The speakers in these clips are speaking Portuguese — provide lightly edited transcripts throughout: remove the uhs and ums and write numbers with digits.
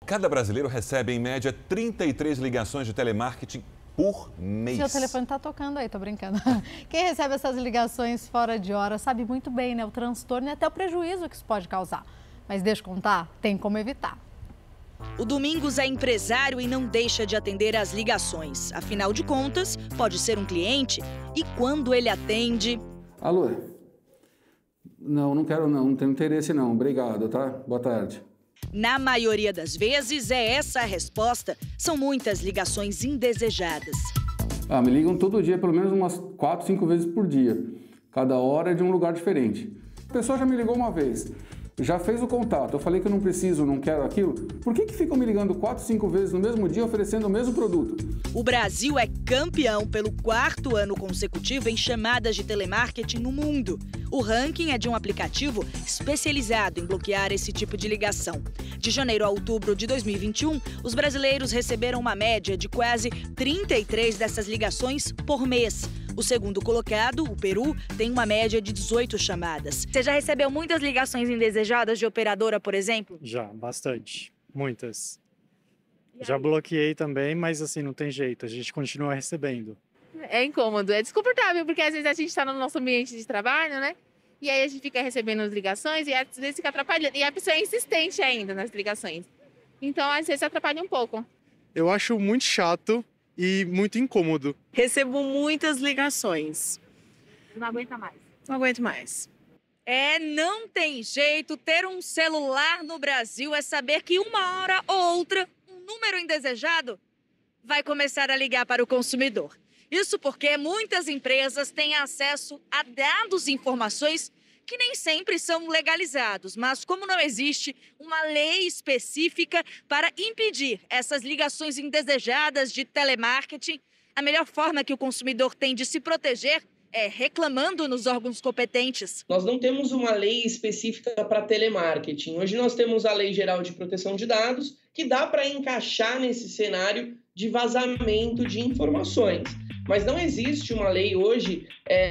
Cada brasileiro recebe, em média, 33 ligações de telemarketing por mês. Seu telefone está tocando aí, tô brincando. Quem recebe essas ligações fora de hora sabe muito bem, né, o transtorno e até o prejuízo que isso pode causar. Mas deixa eu contar, tem como evitar. O Domingos é empresário e não deixa de atender às ligações. Afinal de contas, pode ser um cliente e quando ele atende... Alô? Não quero não tenho interesse não, obrigado, tá? Boa tarde. Na maioria das vezes, é essa a resposta. São muitas ligações indesejadas. Me ligam todo dia, pelo menos umas 4, 5 vezes por dia. Cada hora é de um lugar diferente. A pessoa já me ligou uma vez, já fez o contato, eu falei que eu não preciso, não quero aquilo. Por que ficam me ligando 4, 5 vezes no mesmo dia oferecendo o mesmo produto? O Brasil é campeão pelo 4º ano consecutivo em chamadas de telemarketing no mundo. O ranking é de um aplicativo especializado em bloquear esse tipo de ligação. De janeiro a outubro de 2021, os brasileiros receberam uma média de quase 33 dessas ligações por mês. O segundo colocado, o Peru, tem uma média de 18 chamadas. Você já recebeu muitas ligações indesejadas de operadora, por exemplo? Já, bastante. Muitas. Já bloqueei também, mas assim, não tem jeito, a gente continua recebendo. É incômodo, é desconfortável, porque às vezes a gente está no nosso ambiente de trabalho, né? E aí a gente fica recebendo as ligações e às vezes fica atrapalhando. E a pessoa é insistente ainda nas ligações. Então, às vezes, atrapalha um pouco. Eu acho muito chato e muito incômodo. Recebo muitas ligações. Não aguenta mais. Não aguento mais. Não tem jeito. Ter um celular no Brasil é saber que uma hora ou outra, um número indesejado vai começar a ligar para o consumidor. Isso porque muitas empresas têm acesso a dados e informações que nem sempre são legalizados. Mas como não existe uma lei específica para impedir essas ligações indesejadas de telemarketing, a melhor forma que o consumidor tem de se proteger é reclamando nos órgãos competentes. Nós não temos uma lei específica para telemarketing. Hoje nós temos a Lei Geral de Proteção de Dados, que dá para encaixar nesse cenário de vazamento de informações. Mas não existe uma lei hoje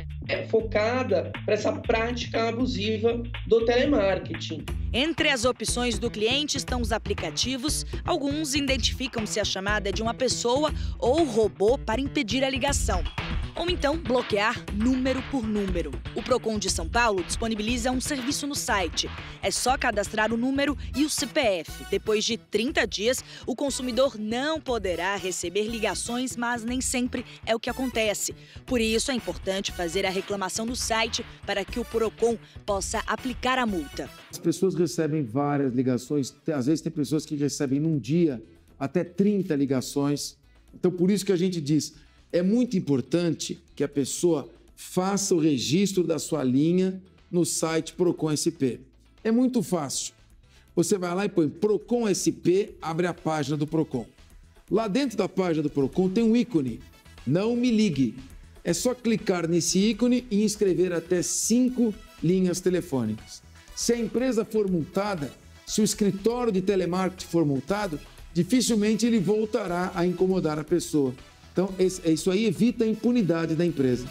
focada para essa prática abusiva do telemarketing. Entre as opções do cliente estão os aplicativos. Alguns identificam se a chamada é de uma pessoa ou robô para impedir a ligação. Ou então bloquear número por número. O Procon de São Paulo disponibiliza um serviço no site. É só cadastrar o número e o CPF. Depois de 30 dias, o consumidor não poderá receber ligações, mas nem sempre é o que acontece. Por isso, é importante fazer a reclamação no site para que o Procon possa aplicar a multa. As pessoas recebem várias ligações, às vezes tem pessoas que recebem num dia até 30 ligações. Então, por isso que a gente diz... É muito importante que a pessoa faça o registro da sua linha no site Procon SP. É muito fácil. Você vai lá e põe Procon SP, abre a página do Procon. Lá dentro da página do Procon tem um ícone, Não Me Ligue. É só clicar nesse ícone e inscrever até 5 linhas telefônicas. Se a empresa for multada, se o escritório de telemarketing for multado, dificilmente ele voltará a incomodar a pessoa. Então, isso aí evita a impunidade da empresa.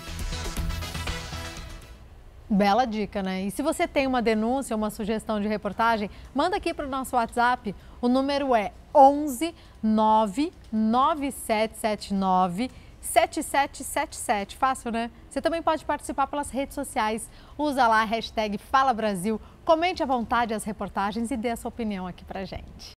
Bela dica, né? E se você tem uma denúncia, uma sugestão de reportagem, manda aqui para o nosso WhatsApp. O número é 11 99779 7777. Fácil, né? Você também pode participar pelas redes sociais. Usa lá a hashtag Fala Brasil. Comente à vontade as reportagens e dê a sua opinião aqui pra gente.